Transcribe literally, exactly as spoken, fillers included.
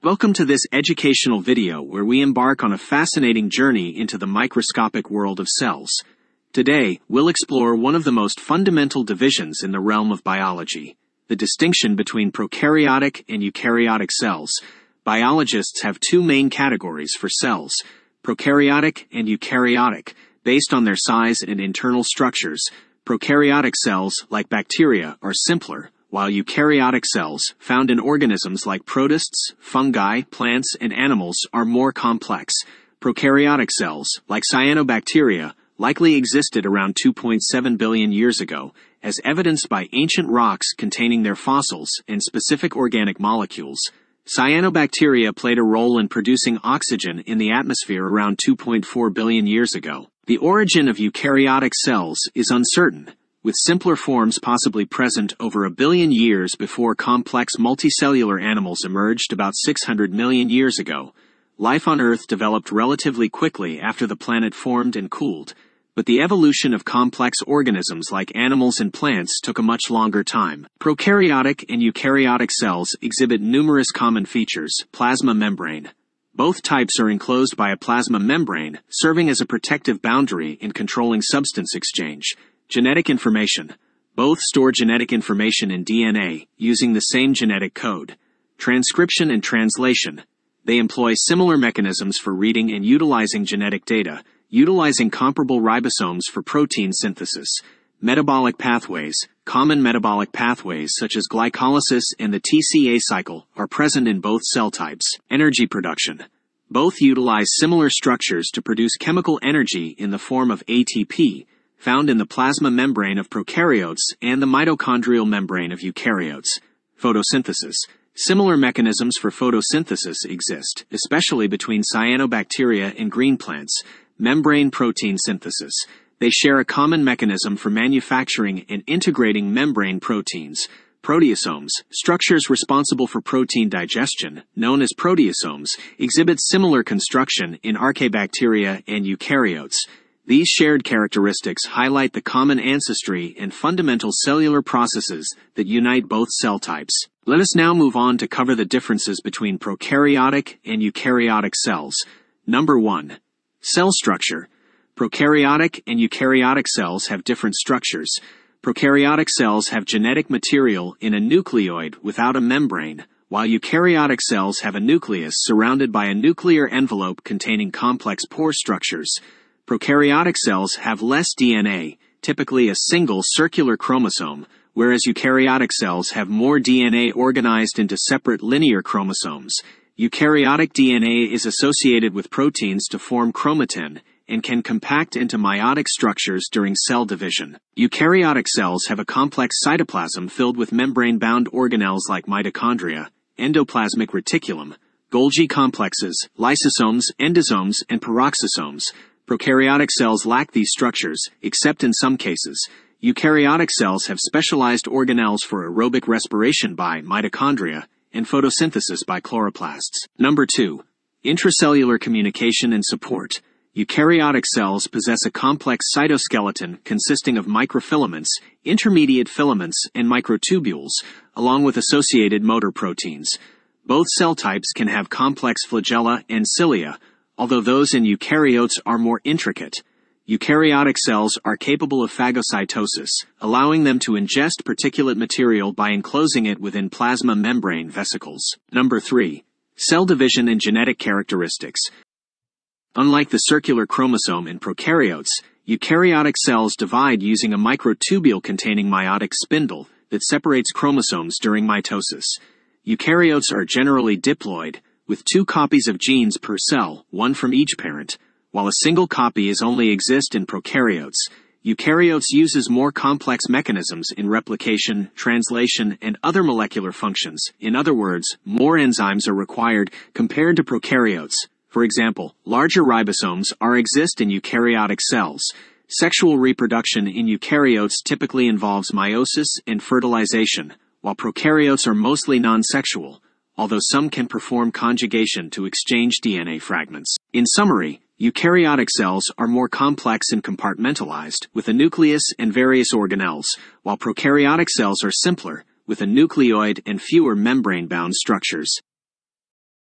Welcome to this educational video where we embark on a fascinating journey into the microscopic world of cells. Today, we'll explore one of the most fundamental divisions in the realm of biology, the distinction between prokaryotic and eukaryotic cells. Biologists have two main categories for cells, prokaryotic and eukaryotic, based on their size and internal structures. Prokaryotic cells, like bacteria, are simpler, while eukaryotic cells, found in organisms like protists, fungi, plants, and animals, are more complex. Prokaryotic cells, like cyanobacteria, likely existed around two point seven billion years ago, as evidenced by ancient rocks containing their fossils and specific organic molecules. Cyanobacteria played a role in producing oxygen in the atmosphere around two point four billion years ago. The origin of eukaryotic cells is uncertain, with simpler forms possibly present over a billion years before complex multicellular animals emerged about six hundred million years ago. Life on Earth developed relatively quickly after the planet formed and cooled, but the evolution of complex organisms like animals and plants took a much longer time. Prokaryotic and eukaryotic cells exhibit numerous common features. Plasma membrane. Both types are enclosed by a plasma membrane, serving as a protective boundary in controlling substance exchange. Genetic information. Both store genetic information in D N A, using the same genetic code. Transcription and translation. They employ similar mechanisms for reading and utilizing genetic data, utilizing comparable ribosomes for protein synthesis. Metabolic pathways. Common metabolic pathways such as glycolysis and the T C A cycle are present in both cell types. Energy production. Both utilize similar structures to produce chemical energy in the form of A T P, found in the plasma membrane of prokaryotes and the mitochondrial membrane of eukaryotes. Photosynthesis. Similar mechanisms for photosynthesis exist, especially between cyanobacteria and green plants. Membrane protein synthesis. They share a common mechanism for manufacturing and integrating membrane proteins. Proteasomes, structures responsible for protein digestion, known as proteasomes, exhibit similar construction in archaebacteria and eukaryotes. These shared characteristics highlight the common ancestry and fundamental cellular processes that unite both cell types. Let us now move on to cover the differences between prokaryotic and eukaryotic cells. Number one. Cell structure. Prokaryotic and eukaryotic cells have different structures. Prokaryotic cells have genetic material in a nucleoid without a membrane, while eukaryotic cells have a nucleus surrounded by a nuclear envelope containing complex pore structures. Prokaryotic cells have less D N A, typically a single circular chromosome, whereas eukaryotic cells have more D N A organized into separate linear chromosomes. Eukaryotic D N A is associated with proteins to form chromatin and can compact into meiotic structures during cell division. Eukaryotic cells have a complex cytoplasm filled with membrane-bound organelles like mitochondria, endoplasmic reticulum, Golgi complexes, lysosomes, endosomes, and peroxisomes. Prokaryotic cells lack these structures, except in some cases. Eukaryotic cells have specialized organelles for aerobic respiration by mitochondria and photosynthesis by chloroplasts. Number two. Intracellular communication and support. Eukaryotic cells possess a complex cytoskeleton consisting of microfilaments, intermediate filaments, and microtubules, along with associated motor proteins. Both cell types can have complex flagella and cilia, although those in eukaryotes are more intricate. Eukaryotic cells are capable of phagocytosis, allowing them to ingest particulate material by enclosing it within plasma membrane vesicles. Number three. Cell division and genetic characteristics. Unlike the circular chromosome in prokaryotes, eukaryotic cells divide using a microtubule containing meiotic spindle that separates chromosomes during mitosis. Eukaryotes are generally diploid, with two copies of genes per cell, one from each parent, while a single copy is only exist in prokaryotes. Eukaryotes uses more complex mechanisms in replication, translation, and other molecular functions. In other words, more enzymes are required compared to prokaryotes. For example, larger ribosomes are exist in eukaryotic cells. Sexual reproduction in eukaryotes typically involves meiosis and fertilization, while prokaryotes are mostly non-sexual, although some can perform conjugation to exchange D N A fragments. In summary, eukaryotic cells are more complex and compartmentalized, with a nucleus and various organelles, while prokaryotic cells are simpler, with a nucleoid and fewer membrane-bound structures.